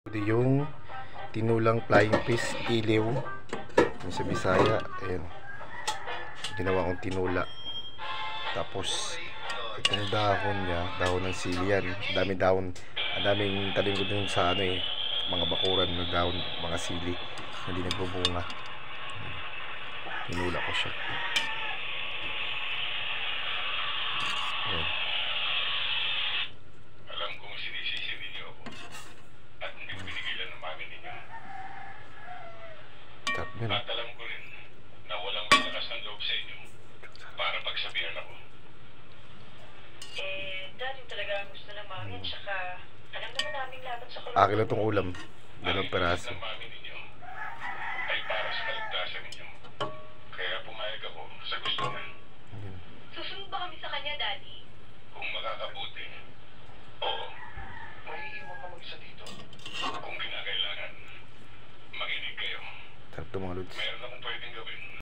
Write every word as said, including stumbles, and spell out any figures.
Ito yung tinulang flying fish iliw yung sa Bisaya. Ayan, ginawa kong tinula. Tapos itong dahon niya, dahon ng sili yan. Dami dahon, ang daming talim ko dun sa ano eh, mga bakuran ng dahon, mga sili hindi nagbubunga. Tinula ko siya. Ayan. Alam kong sinisisi ninyo ako at hindi pinigilan ng mami ninyo. Tap yun. At alam ko rin na walang malakas ng loob sa inyo para pagsabihan ako. Eh, dahil talaga ang gusto ng mami at saka alam naman namin laban sa kulong. Akin lang itong ulam. Dalawang peraso. Ang ng mami ninyo ay para sa kaligtasan ninyo. Kaya pumayag ako sa gusto niya. Susunod ba kami sa kanya, Daddy? Kung makakabuti, oo, maiiwan ka mag-isa dito. Kung kinakailangan, makinig kayo. Sarap ito mga lods. Meron akong